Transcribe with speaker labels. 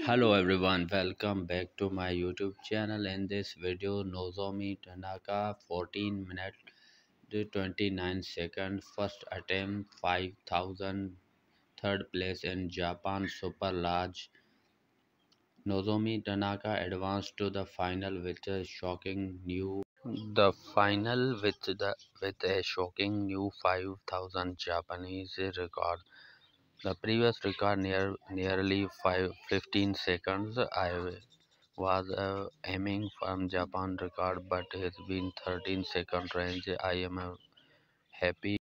Speaker 1: Hello everyone, welcome back to my YouTube channel. In this video, Nozomi Tanaka 14 minutes 29 seconds, first attempt 5000, third place in Japan Super Large. Nozomi Tanaka advanced to the final with a shocking new a shocking new 5000 Japanese record. The previous record nearly 15 seconds. I was aiming for Japan record, but it's been 13 second range. I am happy.